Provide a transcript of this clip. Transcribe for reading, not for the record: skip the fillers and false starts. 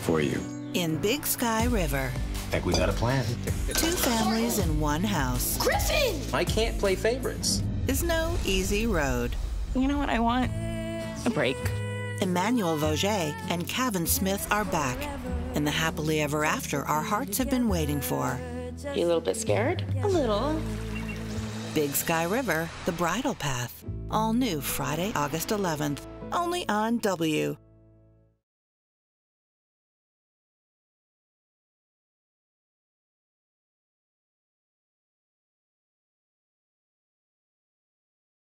for you. In Big Sky River. Think we got a plan. 2 families in 1 house. Griffin! I can't play favorites. Is no easy road. You know what I want? A break. Emmanuelle Vaugier and Kavan Smith are back. In the happily ever after our hearts have been waiting for. You a little bit scared? A little. Big Sky River, The Bridal Path. All new Friday, August 11th. Only on W.